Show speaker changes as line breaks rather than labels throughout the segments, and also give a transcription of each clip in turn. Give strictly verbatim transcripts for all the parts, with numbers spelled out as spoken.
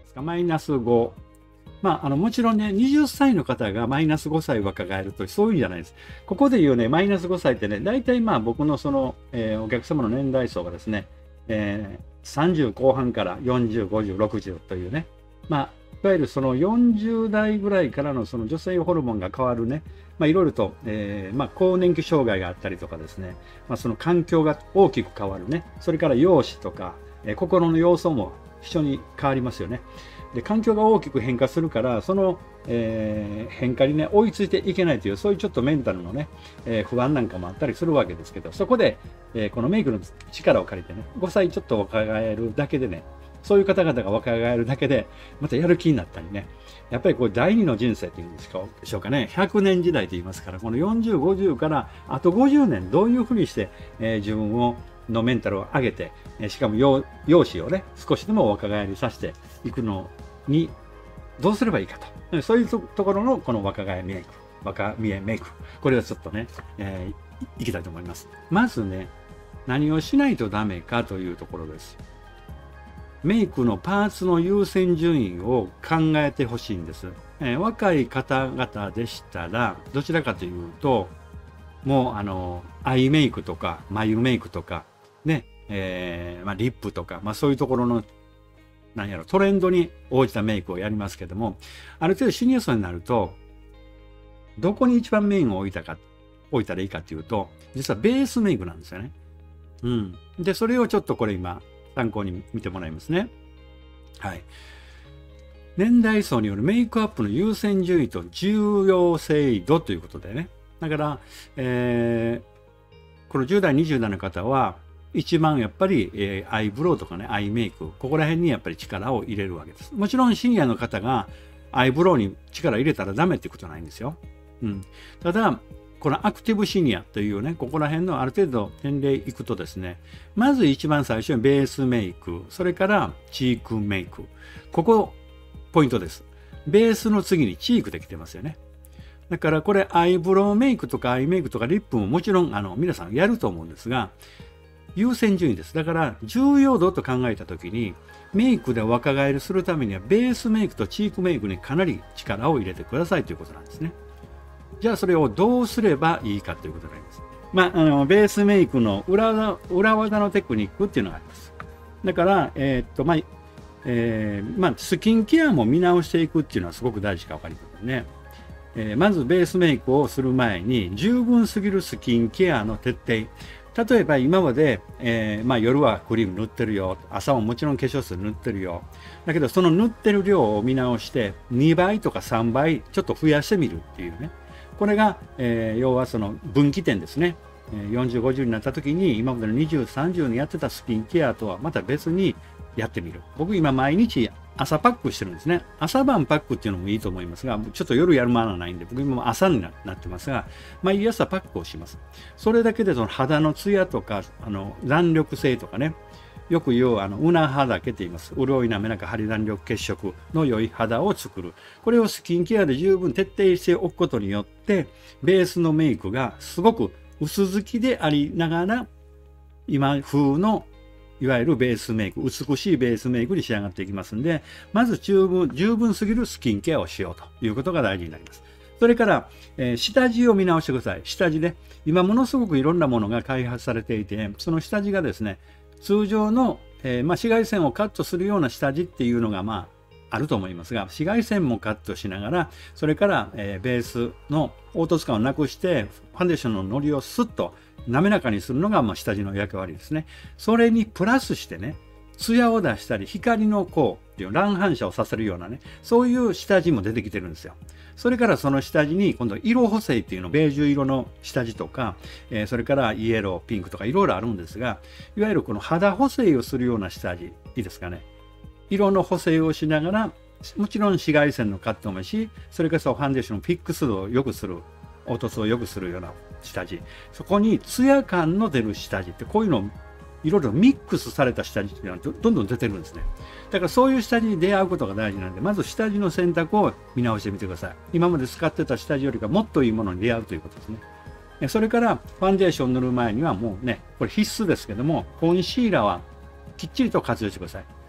ですか、マイナスご。まあ、あの、もちろんね、はたちの方がマイナスごさい若返ると、そういうんじゃないです。ここで言うね、マイナスごさいってね、大体まあ僕のその、えーお客様の年代層がですね、えーさんじゅうこう半からよんじゅう、ごじゅう、ろくじゅうというね、まあ、いわゆるそのよんじゅう代ぐらいからのその女性ホルモンが変わるね、まあ、いろいろと、えーまあ、更年期障害があったりとかですね、まあ、その環境が大きく変わるね、それから容姿とか、えー心の様相も一緒に変わりますよね。で、環境が大きく変化するから、その、えー変化にね、追いついていけないという、そういうちょっとメンタルのね、えー不安なんかもあったりするわけですけど、そこで、えーこのメイクの力を借りてね、ごさいちょっと若返るだけでね、そういう方々が若返るだけで、またやる気になったりね、やっぱりこう第二の人生っていうんですかでしょうかね、ひゃくねん時代と言いますから、このよんじゅう、ごじゅうからあとごじゅうねん、どういうふうにして、えー自分をのメンタルを上げて、えーしかも容容姿をね、少しでも若返りさせていくのに、どうすればいいかと。そういうとところのこの若返りメイク、若見えメイク。これをちょっとね、えーいきたいと思います。まずね、何をしないとダメかというところです。メイクのパーツの優先順位を考えてほしいんです。えー若い方々でしたら、どちらかというと、もうあの、アイメイクとか、眉メイクとか、ね、えーまあ、リップとか、まあそういうところの、なんやろ、トレンドに応じたメイクをやりますけども、ある程度シニア層になると、どこに一番メインを置いたか、置いたらいいかっていうと、実はベースメイクなんですよね。うん。で、それをちょっとこれ今、参考に見てもらいますね。はい。年代層によるメイクアップの優先順位と重要性度ということでね。だから、えーこのじゅう代、にじゅう代の方は、一番やっぱり、えーアイブロウとかね、アイメイク、ここら辺にやっぱり力を入れるわけです。もちろんシニアの方がアイブロウに力入れたらダメってことはないんですよ。うん。ただ、このアクティブシニアというね、ここら辺のある程度年齢いくとですね、まず一番最初にベースメイク、それからチークメイク。ここ、ポイントです。ベースの次にチークできてますよね。だからこれアイブロウメイクとかアイメイクとかリップももちろんあの皆さんやると思うんですが、優先順位です。だから重要度と考えたときに、メイクで若返りするためにはベースメイクとチークメイクにかなり力を入れてくださいということなんですね。じゃあそれをどうすればいいかということになります。まあ、あのベースメイクの裏技、裏技のテクニックっていうのがあります。だから、えーっと、まあ、えーまあ、スキンケアも見直していくっていうのはすごく大事か分かりますね。えーまずベースメイクをする前に十分すぎるスキンケアの徹底。例えば今まで、えーまあ、夜はクリーム塗ってるよ。朝ももちろん化粧水塗ってるよ。だけどその塗ってる量を見直してにばいとかさんばいちょっと増やしてみるっていうね。これが、えー要はその分岐点ですね。えーよんじゅう、ごじゅうになった時に今までのにじゅう、さんじゅうにやってたスキンケアとはまた別にやってみる。僕今毎日朝パックしてるんですね。朝晩パックっていうのもいいと思いますが、ちょっと夜やるマナーないんで、僕今朝になってますが、毎朝パックをします。それだけでその肌のツヤとか、あの弾力性とかね、よく言うあのうな肌毛って言います。潤いなめらか張り弾力血色の良い肌を作る。これをスキンケアで十分徹底しておくことによって、ベースのメイクがすごく薄付きでありながら、今風のいわゆるベースメイク、美しいベースメイクに仕上がっていきますんで、まず十分、十分すぎるスキンケアをしようということが大事になります。それから、えー下地を見直してください。下地ね。今ものすごくいろんなものが開発されていて、その下地がですね、通常の、えーまあ、紫外線をカットするような下地っていうのが、まあ、あると思いますが、紫外線もカットしながら、それから、えーベースの凹凸感をなくして、ファンデーションのノリをスッと滑らかにするのが、まあ、下地の役割ですね。それにプラスしてね、ツヤを出したり、光のこうっていう乱反射をさせるようなね、そういう下地も出てきてるんですよ。それからその下地に今度色補正っていうの、ベージュ色の下地とか、えーそれからイエロー、ピンクとかいろいろあるんですが、いわゆるこの肌補正をするような下地、いいですかね。色の補正をしながら、もちろん紫外線のカットもし、それからファンデーションのフィックス度を良くする、凹凸を良くするような下地。そこにツヤ感の出る下地って、こういうのをいろいろミックスされた下地っていうのはどどんどん出てるんですね。だからそういう下地に出会うことが大事なので、まず下地の選択を見直してみてください。今まで使ってた下地よりかもっといいものに出会うということですね。それからファンデーション塗る前にはもうね、これ必須ですけども、コンシーラーはきっちりと活用してください。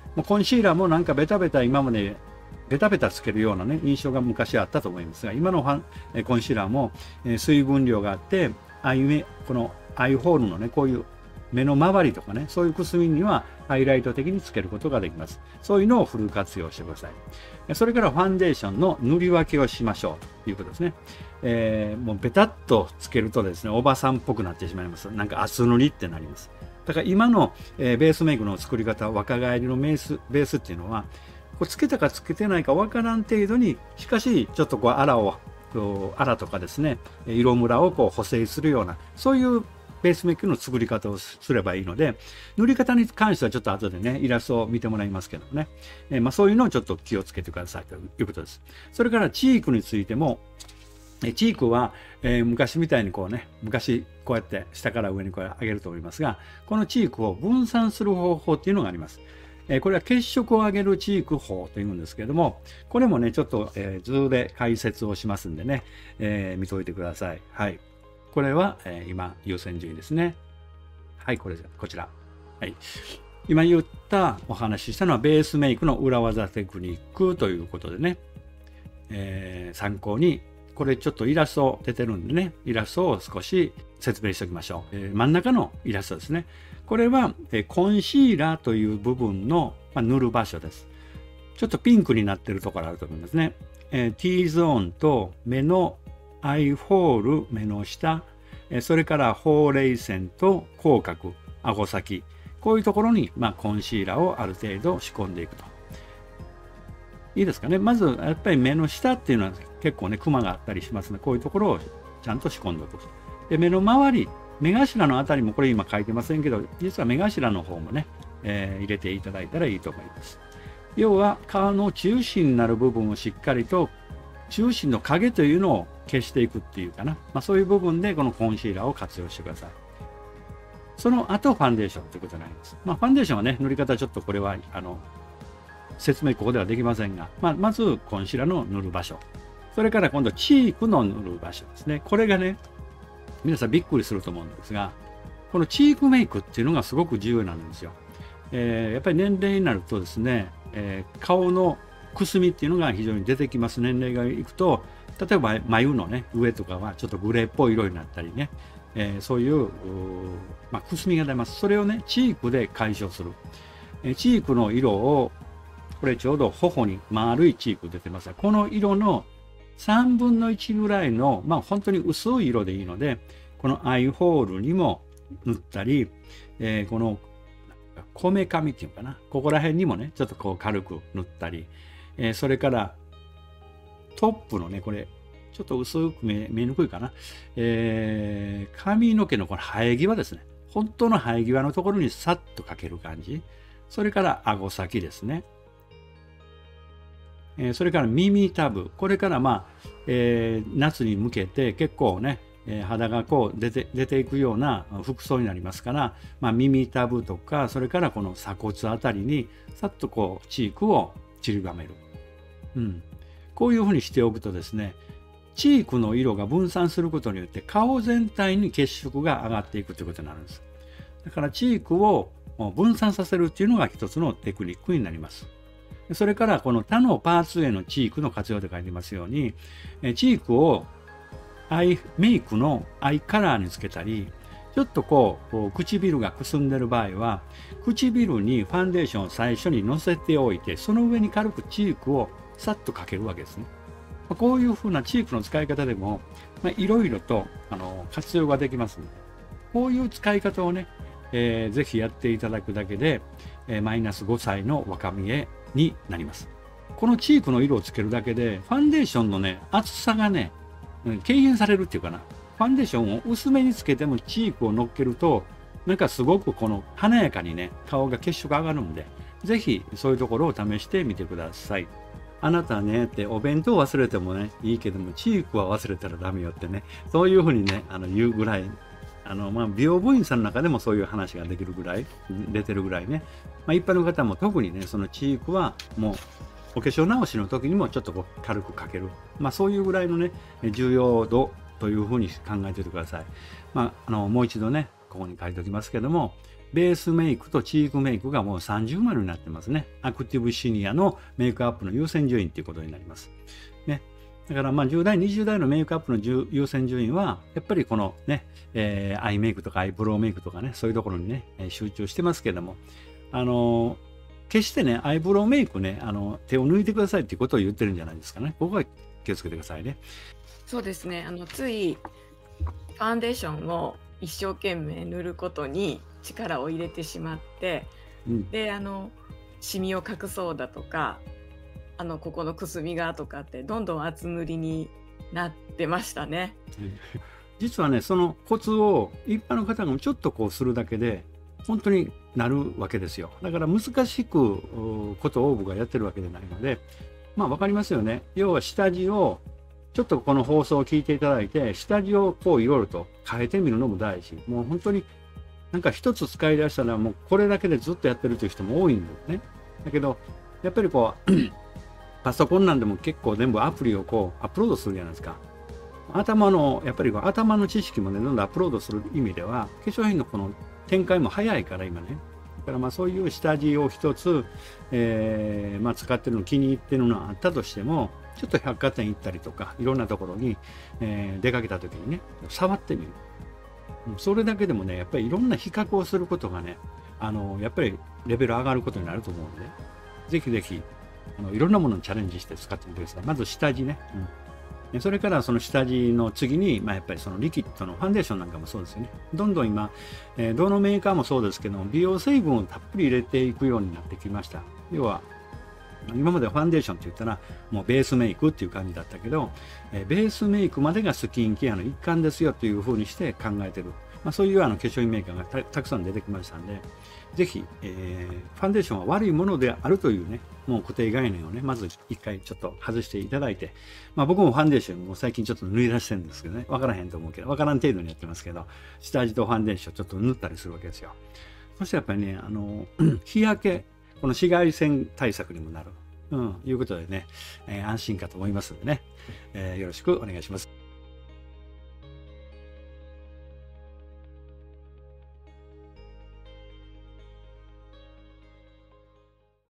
もうコンシーラーもなんかベタベタ今までベタベタつけるようなね、印象が昔あったと思いますが、今のファンえコンシーラーも、え水分量があって、アイメこのアイホールのね、こういう目の周りとかね、そういうくすみにはハイライト的につけることができます。そういうのをフル活用してください。それからファンデーションの塗り分けをしましょうということですね。えー、もうベタっとつけるとですね、おばさんっぽくなってしまいます。なんか厚塗りってなります。だから今の、えー、ベースメイクの作り方、若返りのベースベースっていうのは、こうつけたかつけてないかわからん程度に、しかしちょっとこうあらを、あらとかですね、色ムラをこう補正するような、そういうベースメイクの作り方をすればいいので、塗り方に関してはちょっと後でね、イラストを見てもらいますけどね、えーまあ、そういうのをちょっと気をつけてくださいということです。それからチークについても、チークは、えー、昔みたいにこうね、昔こうやって下から上にこう上げると思いますが、このチークを分散する方法っていうのがあります。えー、これは血色を上げるチーク法というんですけれども、これもね、ちょっと、えー、図で解説をしますんでね、えー、見といてください。はい。これは、えー、今、優先順位ですね。はい、これ、こちら。はい。今言ったお話ししたのは、ベースメイクの裏技テクニックということでね、えー、参考に、これちょっとイラスト出てるんでね、イラストを少し説明しておきましょう。えー、真ん中のイラストですね。これは、えー、コンシーラーという部分の、まあ、塗る場所です。ちょっとピンクになってるところあると思いますね。えー、T ゾーンと目のアイホール、目の下、それからほうれい線と口角、顎先、こういうところに、まあ、コンシーラーをある程度仕込んでいくと。いいですかね。まず、やっぱり目の下っていうのは結構ね、クマがあったりしますので、こういうところをちゃんと仕込んでおく。で、目の周り、目頭のあたりもこれ今書いてませんけど、実は目頭の方もね、えー、入れていただいたらいいと思います。要は、顔の中心になる部分をしっかりと、中心の影というのを消していくっていうかな、まあ、そういう部分でこのコンシーラーを活用してください。その後ファンデーションということになります。まあ、ファンデーションはね、塗り方ちょっとこれはあの説明ここではできませんが、まあ、まずコンシーラーの塗る場所、それから今度チークの塗る場所ですね。これがね、皆さんびっくりすると思うんですが、このチークメイクっていうのがすごく重要なんですよ。えー、やっぱり年齢になるとですね、えー、顔のくすみっていうのが非常に出てきます。年齢がいくと、例えば眉のね、上とかはちょっとグレーっぽい色になったりね、えー、そういう、まあ、くすみが出ます。それをね、チークで解消する。えー、チークの色を、これちょうど頬に丸いチーク出てますが、この色のさんぶんのいちぐらいの、まあ本当に薄い色でいいので、このアイホールにも塗ったり、えー、このこめかみっていうかな、ここら辺にもね、ちょっとこう軽く塗ったり、えー、それからトップのね、これ、ちょっと薄く見えにくいかな、えー、髪の毛のこの生え際ですね。本当の生え際のところにさっとかける感じ。それから顎先ですね。えー、それから耳たぶ。これからまあ、えー、夏に向けて結構ね、えー、肌がこう出て、出ていくような服装になりますから、まあ、耳たぶとか、それからこの鎖骨あたりにさっとこうチークを散りばめる。うん。こういうふうにしておくとですね、チークの色が分散することによって顔全体に血色が上がっていくということになるんです。だからチークを分散させるっていうのが一つのテクニックになります。それからこの他のパーツへのチークの活用で書いてますように、チークをアイメイクのアイカラーにつけたり、ちょっとこう唇がくすんでる場合は、唇にファンデーションを最初にのせておいて、その上に軽くチークをさっとかけるわけですね。こういうふうなチークの使い方でも、まあ、いろいろとあの活用ができますので、こういう使い方をね、えー、ぜひやっていただくだけで、えー、マイナスごさいの若見えになります。このチークの色をつけるだけで、ファンデーションのね、厚さがね、軽減されるっていうかな。ファンデーションを薄めにつけてもチークを乗っけると、なんかすごくこの華やかにね、顔が血色上がるんで、ぜひそういうところを試してみてください。あなたねってお弁当忘れてもね、いいけども、チークは忘れたらダメよってね、そういうふうにね、あの言うぐらい、あの、まあ、美容部員さんの中でもそういう話ができるぐらい、出てるぐらいね、まあ、一般の方も特にね、そのチークはもう、お化粧直しの時にもちょっとこう軽くかける。まあ、そういうぐらいのね、重要度というふうに考えておいてください。まあ、あの、もう一度ね、ここに書いておきますけども、 ベースメイクとチークメイクがもうさんじゅうまるになってますね。アクティブシニアのメイクアップの優先順位っていうことになります。ね。だからまあじゅう代、にじゅう代のメイクアップの優先順位は、やっぱりこのね、えー、アイメイクとかアイブロウメイクとかね、そういうところにね、集中してますけども、あのー、決してね、アイブロウメイクね、あの、手を抜いてくださいっていうことを言ってるんじゃないですかね。ここは気をつけてくださいね。
そうですね。あの、つい、ファンデーションを一生懸命塗ることに力を入れてしまって、
うん。
で、あの、シミを隠そうだとか、あの、ここのくすみがとかって、どんどん厚塗りになってましたね。
実はね、そのコツを一般の方がちょっとこうするだけで、本当になるわけですよ。だから難しくことを僕がやってるわけでないので、まあわかりますよね。要は下地を、ちょっとこの放送を聞いていただいて、下地をこういろいろと変えてみるのも大事。もう本当になんか一つ使い出したらもうこれだけでずっとやってるという人も多いんだよね。だけど、やっぱりこう、パソコンなんでも結構全部アプリをこうアップロードするじゃないですか。頭の、やっぱりこう頭の知識もね、どんどんアップロードする意味では、化粧品のこの展開も早いから今ね。だからまあそういう下地を一つ、えーまあ、使ってるの気に入ってるのがあったとしても、ちょっと百貨店行ったりとか、いろんなところに、えー出かけた時にね、触ってみる。それだけでもね、やっぱりいろんな比較をすることがね、あの、やっぱりレベル上がることになると思うので、ぜひぜひ、あのいろんなものにチャレンジして使ってみてください。まず下地ね。うん、それからその下地の次に、まあ、やっぱりそのリキッドのファンデーションなんかもそうですよね。どんどん今、えー、どのメーカーもそうですけど、美容成分をたっぷり入れていくようになってきました。要は、今まではファンデーションって言ったら、もうベースメイクっていう感じだったけど、えー、ベースメイクまでがスキンケアの一環ですよというふうにして考えてる。まあ、そういうあの化粧品メーカーが た, たくさん出てきましたんで、ぜひ、えー、ファンデーションは悪いものであるというね、もう固定概念をね、まず一回ちょっと外していただいて、まあ僕もファンデーションも最近ちょっと塗り出してるんですけどね、わからへんと思うけど、わからん程度にやってますけど、下地とファンデーションちょっと塗ったりするわけですよ。そしてやっぱりね、あの、日焼け、この紫外線対策にもなる。うん、いうことでね、えー、安心かと思いますのでね、えー、よろしくお願いします。